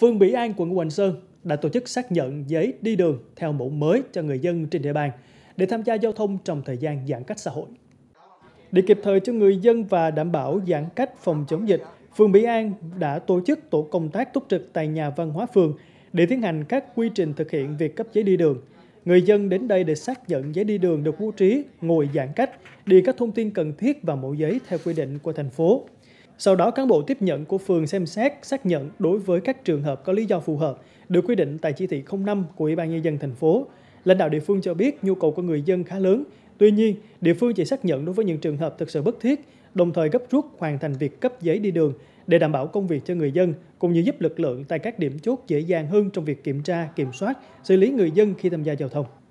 Phường Mỹ An, quận Ngũ Hành Sơn đã tổ chức xác nhận giấy đi đường theo mẫu mới cho người dân trên địa bàn để tham gia giao thông trong thời gian giãn cách xã hội. Để kịp thời cho người dân và đảm bảo giãn cách phòng chống dịch, phường Mỹ An đã tổ chức tổ công tác túc trực tại nhà văn hóa phường để tiến hành các quy trình thực hiện việc cấp giấy đi đường. Người dân đến đây để xác nhận giấy đi đường được bố trí, ngồi giãn cách, điền các thông tin cần thiết vào mẫu giấy theo quy định của thành phố. Sau đó, cán bộ tiếp nhận của phường xem xét, xác nhận đối với các trường hợp có lý do phù hợp, được quy định tại chỉ thị 05 của Ủy ban Nhân dân thành phố. Lãnh đạo địa phương cho biết nhu cầu của người dân khá lớn, tuy nhiên, địa phương chỉ xác nhận đối với những trường hợp thực sự bất thiết, đồng thời gấp rút hoàn thành việc cấp giấy đi đường để đảm bảo công việc cho người dân, cũng như giúp lực lượng tại các điểm chốt dễ dàng hơn trong việc kiểm tra, kiểm soát, xử lý người dân khi tham gia giao thông.